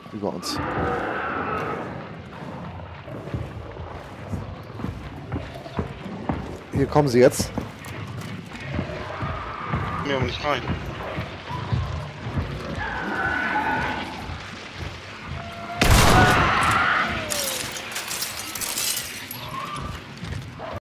über uns. Hier kommen sie jetzt. Mir aber nicht rein.